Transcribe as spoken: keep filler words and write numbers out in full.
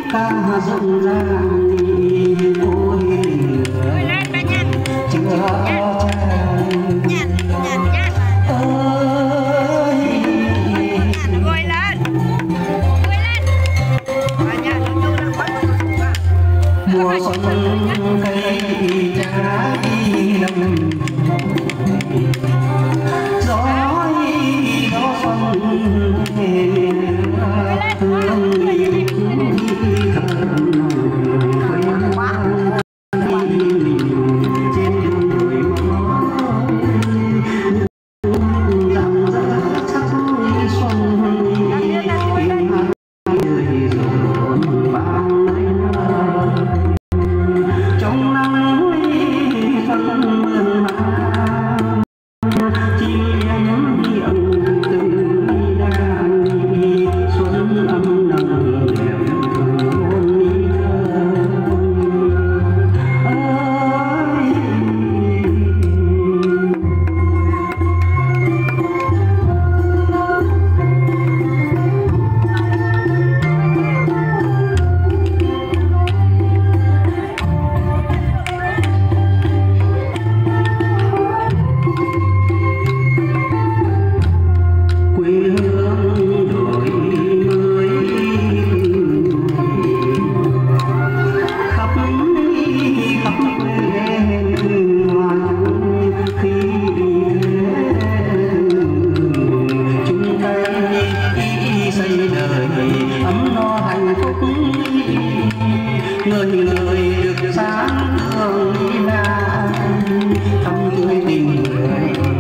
ca rộn ràng ôi chưa nhặt nhặt nhặt ơi ngồi lên ngồi lên và nhà nó chưa đang bắt mùa xuân cây trái lầm gió gió xuân về hương người người được sáng hương đi ra thăm tươi tình người